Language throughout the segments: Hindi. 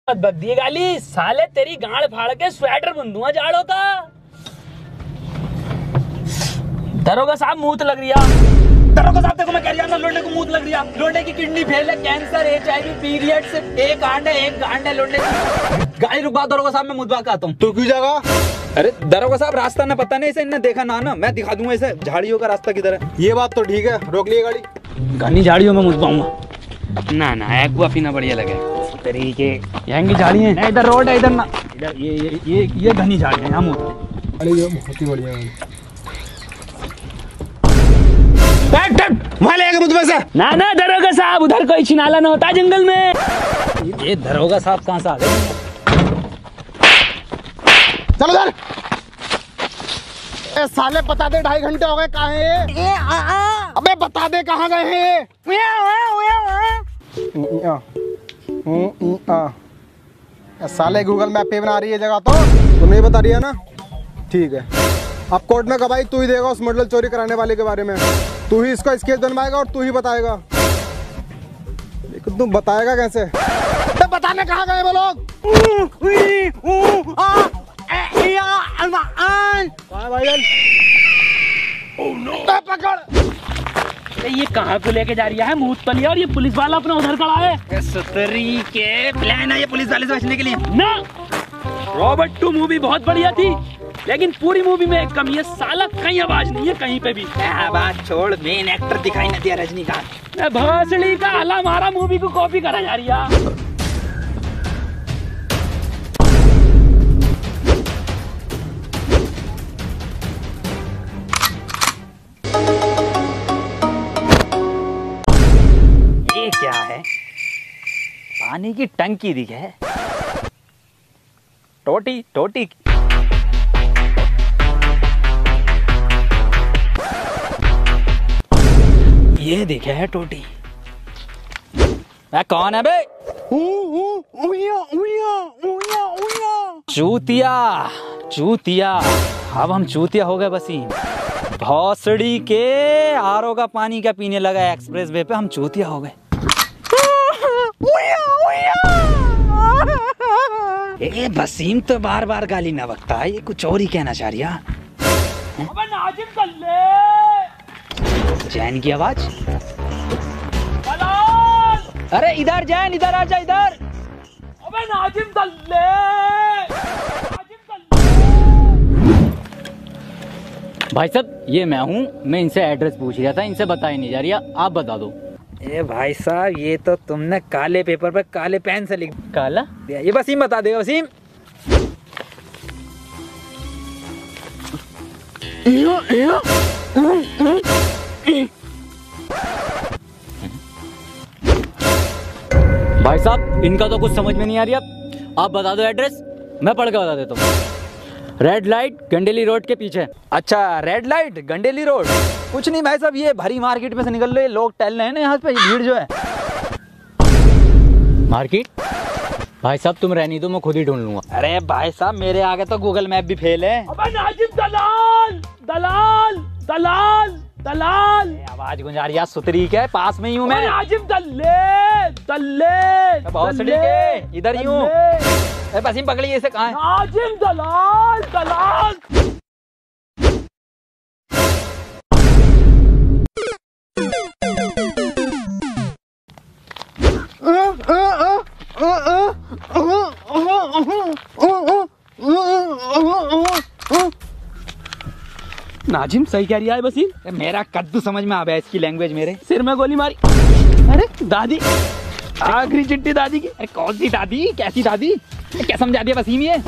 बक दिए गाली साले, तेरी गाड़ फाड़ के स्वेटर बुन दूंगा जाड़ों का। दरोगा साहब मूत लग रही है। दरोगा साहब देखो मैं कह रहा था, लोंडे को मूत लग रही है। लोंडे की किडनी फेल है, कैंसर, HIV, पीरियड से एक गांड है लोंडे की। गाड़ी रुकवा दरोगा साहब, मैं मुदवा के आता हूँ। तू क्यों जाएगा? अरे दरोगा साहब रास्ता ना पता नहीं, इसे इन्हें देखा ना मैं दिखा दूंगा इसे झाड़ियों का रास्ता किधर है। ये बात तो ठीक है, रोक लिए गाड़ी। घनी झाड़ियों में मुदवाऊंगा ना एक्वा पीना बढ़िया लगे तरीके। यहाँ की झाड़ी है, इधर रोड है, इधर ना, इधर ये घनी झाड़ी है, यहाँ मुदते। बहुत ही बढ़िया। वहाँ ले मुझे से ना दरोगा साहब, उधर कोई छिनाला ना होता जंगल में। ये दरोगा साहब कहाँ से आ गए? चलो उधर। साले बता दे, 2.5 घंटे हो गए, कहाँ है? अबे बता दे कहाँ गए हैं? साले गूगल मैप पे बना रही है जगह, तो नहीं बता रही है ना? ठीक है, अब कोर्ट में गवाही तू ही देगा उस मॉडल चोरी कराने वाले के बारे में। तू ही इसका स्केच बनवाएगा और तू ही बताएगा। लेकिन तू बताएगा कैसे? तो बताने कहाँ गए वो लोग? पकड़। ये कहाँ को लेके जा रही है मूत पली, और ये पुलिस वाला अपना उधर खड़ा है। सतरी के प्लान है ये पुलिस वाले से बचने के लिए ना। रॉबर्ट 2 मूवी बहुत बढ़िया थी, लेकिन पूरी मूवी में एक कमी है, साला कहीं आवाज नहीं है कहीं पे भी। बात छोड़, मेन एक्टर दिखाई नहीं दिया रजनीकांत। भोसड़ी का हला मारा मूवी को कॉपी करा जा रही है। ये क्या है? पानी की टंकी दिखे, टोटी ये दिखे है टोटी। मैं कौन है बे? चूतिया। अब हम चूतिया हो गए वसीम। भौसड़ी के आरओ का पानी क्या पीने लगा एक्सप्रेस वे पे, हम चूतिया हो गए। ए वसीम तो बार बार गाली ना बकता है, ये कुछ और ही कहना चाह रही है। जैन की आवाज। अरे इधर जैन, इधर आजा इधर। अबे नाजिम दल्ले। भाई साहब ये मैं हूँ, मैं इनसे एड्रेस पूछ रहा था, इनसे बताई नहीं जा रही, आप बता दो। ए भाई साहब ये तो तुमने काले पेपर पे काले पेन से लिख। काला? ये वसीम बता देगा। वसीम भाई साहब इनका तो कुछ समझ में नहीं आ रही, आप बता दो एड्रेस, मैं पढ़ के बता देता हूँ। रेड लाइट गंडेली रोड के पीछे। अच्छा रेड लाइट गंडेली रोड। कुछ नहीं भाई साहब, ये भरी मार्केट में से निकल रहे लोग टहल रहे हैं ना यहाँ पे, भीड़ जो है। मार्केट? भाई साहब तुम रहनी दो, मैं खुद ही ढूंढ लूंगा। अरे भाई साहब मेरे आगे तो गूगल मैप भी फेल है। अबे नाजिम दलाल दलाल दलाल दलाल। आवाज गुंजा रही है सुतरी के, पास में ही हूँ मैं। नाजिम दल्ले दल्ले भौसड़ी के इधर ही हूँ। वसीम पकड़िए इसे, कहाँ है? नाजिम दलाल दलाल। नाजिम सही कह रही है वसीम। मेरा कद्दू समझ में आ गया इसकी लैंग्वेज, मेरे सिर में गोली मारी। अरे दादी, आखिरी चिट्ठी दादी की। अरे कौन सी दादी, कैसी दादी, क्या समझा दिया वसीम ये?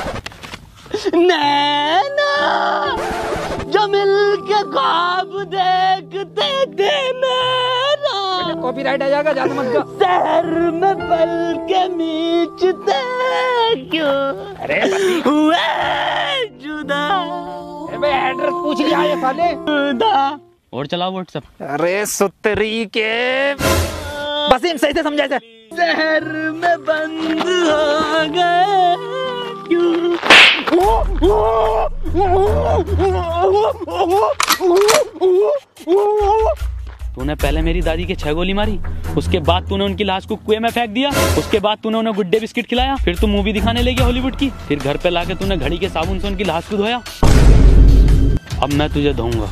नैना जो मिल के ख्वाब देखते थे मेरा, कॉपीराइट आ जाएगा, ज्यादा मत गा। शहर में पल के मीचते क्यों, अरे हुए जुदा। अरे एड्रेस पूछ लिया ये साले। और चलाओ व्हाट्सएप। अरे सुतरी के वसीम सही से समझा इसे। शहर में बंद हो गए क्यों। तूने पहले मेरी दादी के 6 गोली मारी, उसके बाद तूने उनकी लाश को कुएं में फेंक दिया, उसके बाद तूने उन्हें गुड्डे बिस्किट खिलाया, फिर तू मूवी दिखाने ले गया हॉलीवुड की, फिर घर पे लाके तूने घड़ी के साबुन से उनकी लाश को धोया। अब मैं तुझे धोऊंगा।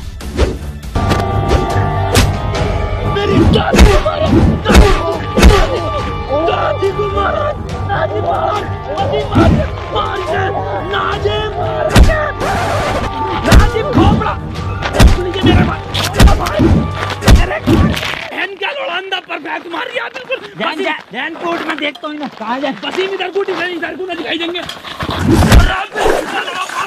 मेरी दादी को मारो, दादी को मारो, दादी मार, दादी मार, मार के, नाजे मार के, नाजी खोपड़ा, ये मेरे मार, मेरे बहन का लोड़ांदा पर बैठ मार दिया बिल्कुल। ध्यान कोर्ट में देखता हूँ ना, कहाँ जाए? बसी में इधर को दिखाई देंगे।